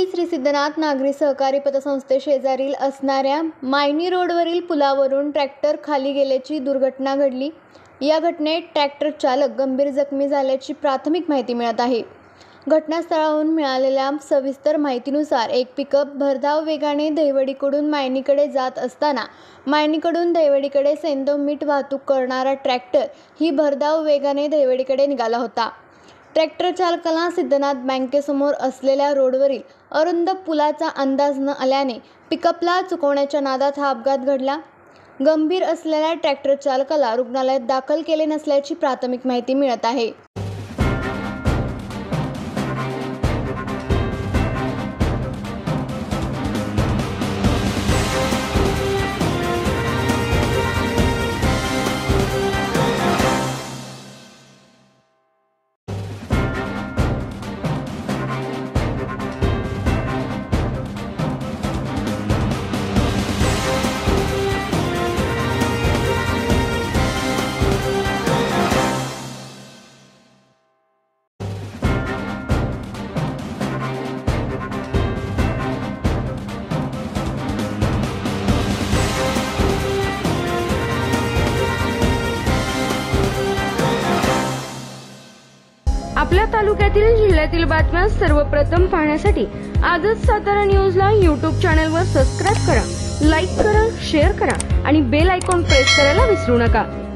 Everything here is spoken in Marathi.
येथील श्री सिद्धनाथ नागरी सहकारी पतसंस्थे शेजारील असणाऱ्या मायनी रोडवरील पुलावरून ट्रॅक्टर खाली गेल्याची दुर्घटना घडली। या घटनेत ट्रॅक्टर चालक गंभीर जखमी झाल्याची प्राथमिक माहिती मिळत आहे। घटनास्थळाहून मिळालेल्या सविस्तर माहितीनुसार एक पिकअप भरधाव वेगाने दहिवडीकडून मायनीकडे जात असताना मायनीकडून दहिवडीकडे सेंदव मीठ वाहतूक करणारा ट्रॅक्टर ही भरधाव वेगाने दहिवडीकडे निघाला होता। ट्रॅक्टर चालकाला सिद्धनाथ बँकेसमोर असलेल्या रोडवरील अरुंद पुलाचा अंदाज न आल्याने पिकअपला चुकवण्याच्या नादात हा अपघात घडला। गंभीर असलेल्या ट्रॅक्टर चालकाला रुग्णालयात दाखल केले नसल्याची प्राथमिक माहिती मिळत आहे। आपल्या तालुक्यातील जिल्ह्यातील बातम्या सर्वप्रथम पाहण्यासाठी आजच सातारा न्यूजला YouTube चॅनलवर सबस्क्राइब करा, लाईक करा, शेअर करा आणि बेल आयकॉन प्रेस करायला विसरू नका।